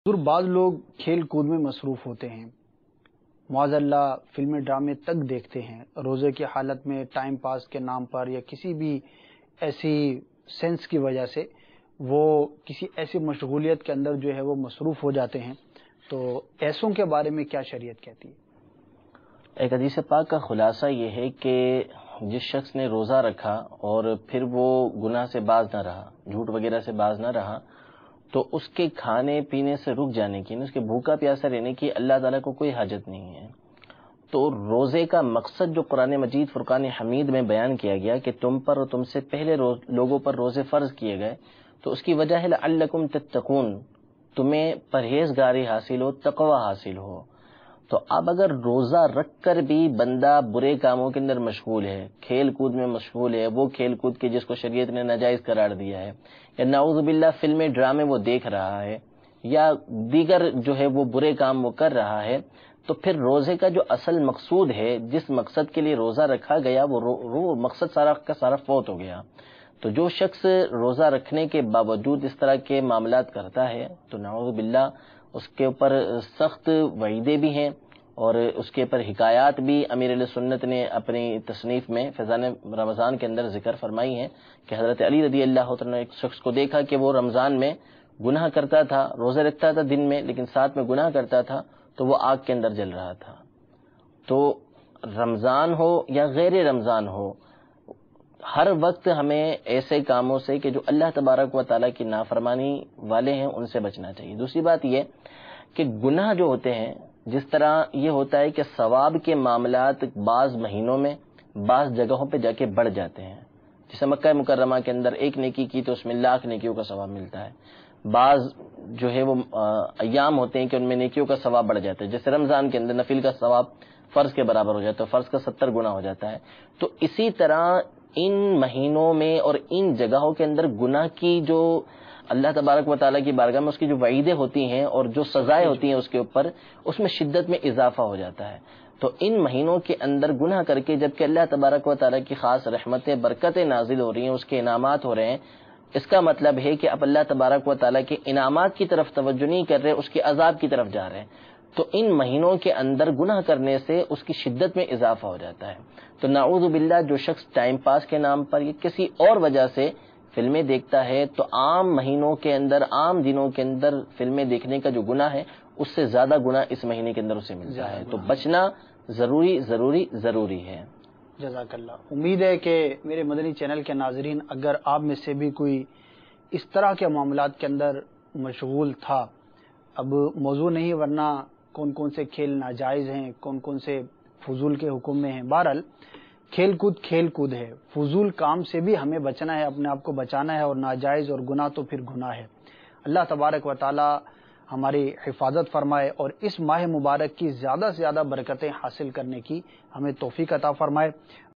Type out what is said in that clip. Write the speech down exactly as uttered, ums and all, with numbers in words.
دور بعض لوگ کھیل کود میں مصروف ہوتے ہیں، معاذ اللہ فلمیں ڈرامے تک دیکھتے ہیں، روزے کی حالت میں ٹائم پاس کے نام پر یا کسی بھی ایسی سینس کی وجہ سے وہ کسی ایسی مشغولیت کے اندر جو ہے وہ مصروف ہو جاتے ہیں، تو ایسوں کے بارے میں کیا شریعت کہتی ہے؟ ایک حدیث پاک کا خلاصہ یہ ہے کہ جس شخص نے روزہ رکھا اور پھر وہ گناہ سے باز نہ رہا، جھوٹ وغیرہ سے باز نہ رہا، تو اس کے کھانے پینے سے رک جانے کی، اس کے بھوکا پیاسا رہنے کی اللہ تعالیٰ کو کوئی حاجت نہیں ہے۔ تو روزے کا مقصد جو قرآن مجید فرقان حمید میں بیان کیا گیا کہ تم پر اور تم سے پہلے لوگوں پر روزے فرض کیے گئے، تو اس کی وجہ ہے لعلکم تتقون، تمہیں پرہیزگاری حاصل ہو، تقوی حاصل ہو۔ تو اب اگر روزہ رکھ کر بھی بندہ برے کاموں کے اندر مشغول ہے، کھیل کود میں مشغول ہے، وہ کھیل کود کے جس کو شریعت نے ناجائز قرار دیا ہے، یا نعوذ باللہ فلمیں ڈرامے وہ دیکھ رہا ہے، یا دیگر جو ہے وہ برے کام وہ کر رہا ہے، تو پھر روزے کا جو اصل مقصود ہے، جس مقصد کے لیے روزہ رکھا گیا، وہ وہ مقصد سارا کا سارا فوت ہو گیا۔ تو جو شخص روزہ رکھنے کے باوجود اس طرح کے معاملات کرتا ہے تو نعوذ باللہ اس کے اوپر سخت وعیدیں بھی ہیں، اور اس کے اوپر حکایات بھی امیر اہل سنت نے اپنی تصنیف میں فیضان رمضان کے اندر ذکر فرمائی ہیں کہ حضرت علی رضی اللہ عنہ نے ایک شخص کو دیکھا کہ وہ رمضان میں گناہ کرتا تھا، روزے رکھتا تھا دن میں، لیکن ساتھ میں گناہ کرتا تھا، تو وہ آگ کے اندر جل رہا تھا۔ تو رمضان ہو یا غیر رمضان ہو، ہر وقت ہمیں ایسے کاموں سے کہ جو اللہ تبارک و تعالیٰ کی نافرمانی والے ہیں ان سے بچنا چاہیے۔ دوسری بات یہ کہ گناہ جو ہوتے ہیں، جس طرح یہ ہوتا ہے کہ ثواب کے معاملات بعض مہینوں میں بعض جگہوں پہ جا کے بڑھ جاتے ہیں، جیسے مکہ مکرمہ کے اندر ایک نیکی کی تو اس میں لاکھ نیکیوں کا ثواب ملتا ہے، بعض جو ہے وہ ایام ہوتے ہیں کہ ان میں نیکیوں کا ثواب بڑھ جاتا ہے، جیسے رمضان کے اندر نفل کا ثواب فرض کے برابر ہو جاتا ہے، فرض کا ستر گنا ہو جاتا ہے۔ تو اسی طرح ان مہینوں میں اور ان جگہوں کے اندر گناہ کی جو اللہ تبارک و تعالیٰ کی بارگاہ میں اس کی جو وعیدیں ہوتی ہیں اور جو سزائیں ہوتی ہیں اس کے اوپر، اس میں شدت میں اضافہ ہو جاتا ہے۔ تو ان مہینوں کے اندر گناہ کر کے جبکہ اللہ تبارک و تعالیٰ کی خاص رحمتیں برکتیں نازل ہو رہی ہیں، اس کے انعامات ہو رہے ہیں، اس کا مطلب ہے کہ اب اللہ تبارک و تعالیٰ کے انعامات کی طرف توجہ نہیں کر رہے، اس کے عذاب کی طرف جا رہے ہیں۔ تو ان مہینوں کے اندر گناہ کرنے سے اس کی شدت میں اضافہ ہو جاتا ہے۔ تو نعوذ باللہ جو شخص ٹائم پاس کے نام پر یا کسی اور وجہ سے فلمیں دیکھتا ہے، تو عام مہینوں کے اندر، عام دنوں کے اندر فلمیں دیکھنے کا جو گناہ ہے اس سے زیادہ گناہ اس مہینے کے اندر اسے ملتا ہے۔ تو بچنا ضروری ضروری ضروری ہے۔ جزاک اللہ۔ امید ہے کہ میرے مدنی چینل کے ناظرین، اگر آپ میں سے بھی کوئی اس طرح کے معاملات کے اندر مشغول تھا، اب موضوع نہیں ورنہ کون کون سے کھیل ناجائز ہیں، کون کون سے فضول کے حکم میں ہیں، بہرحال کھیل کود کھیل کود ہے، فضول کام سے بھی ہمیں بچنا ہے، اپنے آپ کو بچانا ہے، اور ناجائز اور گناہ تو پھر گناہ ہے۔ اللہ تبارک و تعالی ہماری حفاظت فرمائے اور اس ماہ مبارک کی زیادہ سے زیادہ برکتیں حاصل کرنے کی ہمیں توفیق عطا فرمائے۔